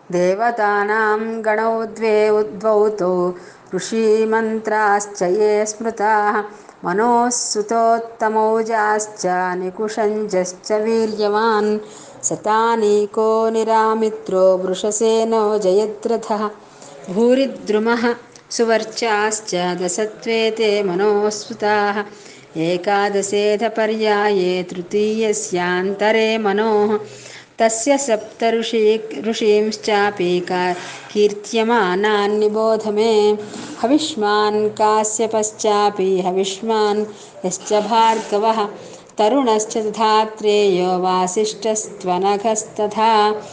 देवतानां गणौ द्वौ तौ ऋषिमन्त्राश्च ये स्मृताः मनोः सुतोत्तमौजाश्च निकुषञ्जश्च वीर्यवान् शतानीको निरामित्रो वृषसेनो जयद्रथः भूरिद्रुमः सुवर्चाश्च दशत्वेते मनोस्मृताः एकादशेधपर्याये तृतीयस्यान्तरे मनोः तस्य ऋषींश्चापि कीर्त्यमानान् निबोध मे हविष्मान् काश्यपश्चापि हविष्मान् यश्च भार्गवः तरुणश्च धात्रेयो वासिष्ठस्त्वनघस्तथा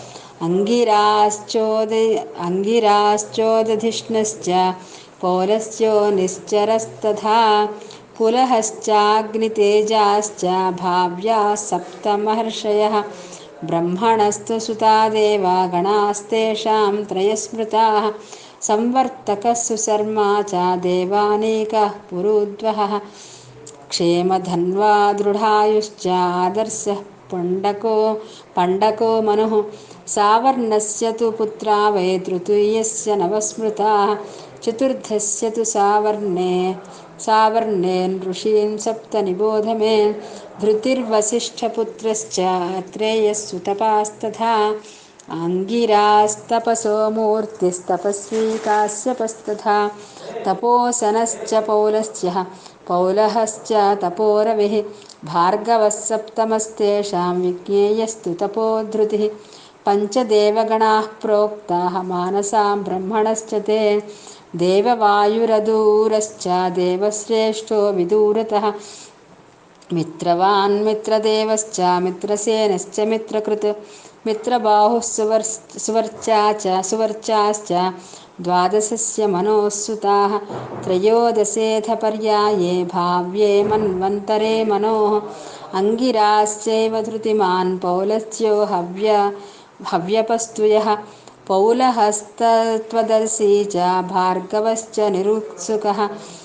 अङ्गिराश्चोदधिष्णश्च पौलस्यो निश्चरस्तथा पुलहश्चाग्नितेजाश्च भाव्याः सप्तमहर्षयः ब्रह्मणस्तु सुता देवा गणास्तेषां त्रयस्मृताः संवर्तकः सुशर्मा च देवानेकः पुरुद्वहः क्षेमधन्वा दृढायुश्च आदर्शः पण्डको मनुः सावर्णस्य तु पुत्रा वै तृतीयस्य नवस्मृताः चतुर्थस्य तु सावर्णेन ऋषीन् सप्त निबोध मे धृतिर्वसिष्ठपुत्रश्च अत्रेयस्सुतपास्तथा आङ्गिरास्तपसो मूर्तिस्तपस्वी काश्यपस्तथा तपोसनश्च पौलहश्च तपोरविः भार्गवः सप्तमस्तेषां विज्ञेयस्तु तपोधृतिः पञ्चदेवगणाः प्रोक्ताः मानसां ब्रह्मणश्च ते देववायुरदूरश्च देवश्रेष्ठो विदूरतः मित्रवान् मित्रदेवश्च मित्रसेनश्च मित्रकृत् मित्रबाहुः सुवर्चाश्च द्वादशस्य मनोःसुताः त्रयोदशेऽथपर्याये भाव्ये मन्वन्तरे मनोः अङ्गिराश्चैव धृतिमान् पौलस्त्यो हव्यपस्तुयः पौलहस्तत्वदर्शी च भार्गवश्च निरुत्सुकः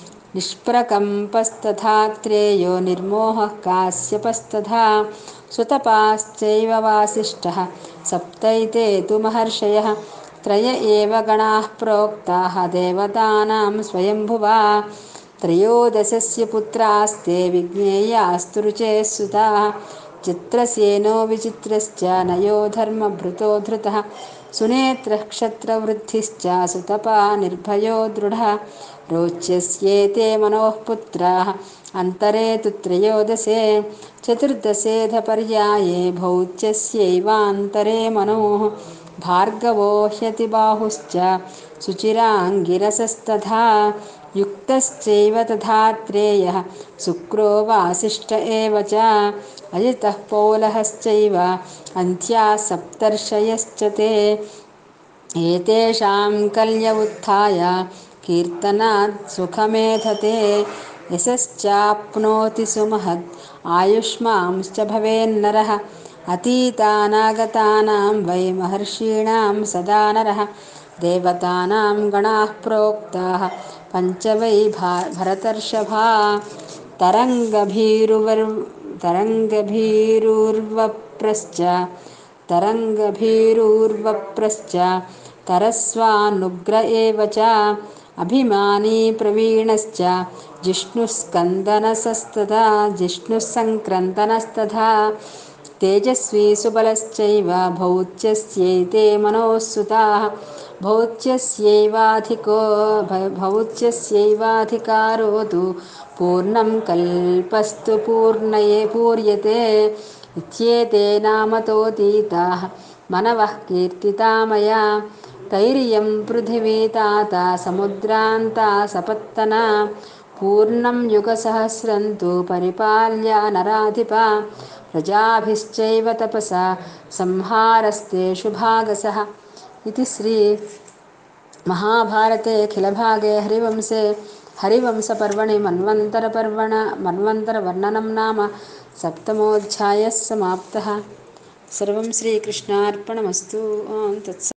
निष्प्रकम्पस्तथात्रेयो निर्मोहः काश्यपस्तथा सुतपाश्चैव वासिष्ठः सप्तैते तु महर्षयः त्रय एव गणाः प्रोक्ताः देवतानां स्वयंभुवा त्रयोदशस्य पुत्रास्ते विज्ञेयास्तु रुचेः सुताः चित्रसेनो विचित्रश्च नयो धर्मभृतो धृतः सुनेत्रः क्षत्रवृद्धिश्च सुतपा निर्भयो दृढः रोच्यस्येते मनोः पुत्राः अन्तरे तु त्रयोदशे चतुर्दशेऽथपर्याये भौच्यस्यैवान्तरे मनोः भार्गवो ह्यतिबाहुश्च सुचिराङ्गिरसस्तथा युक्तश्चैव तथात्रेयः शुक्रो वासिष्ठ एव च अजितः पौलहश्चैव अन्त्याः सप्तर्षयश्च ते एतेषां कल्य उत्थाय कीर्तनात् सुखमेधते यशश्चाप्नोति सुमहद् आयुष्मांश्च भवेन्नरः अतीतानागतानां वै महर्षीणां सदा नरः देवतानां गणाः प्रोक्ताः पञ्च वै भरतर्षभा तरङ्गभीरुर्वप्रश्च तरस्वानुग्र एव च अभिमानी प्रवीणश्च जिष्णुः सङ्क्रन्दनस्तथा तेजस्वी सुबलश्चैव भौच्यस्यैते मनोःसुताः भौच्यस्यैवाधिकारो तु पूर्णं कल्पस्तु पूर्यते इत्येते नामतोऽतीताः मनवः कीर्तिता मया तैर्यं पृथिवी ताता समुद्रान्ता सपत्तना पूर्णं युगसहस्रं तु परिपाल्य नराधिपा प्रजाभिश्चैव तपसा संहारस्तेषु भागसः इति श्री महाभारते अखिलभागे हरिवंशे हरिवंशपर्वणि मन्वन्तरवर्णनं नाम सप्तमोऽध्यायः समाप्तः। सर्वं श्रीकृष्णार्पणमस्तु। तत्सत्।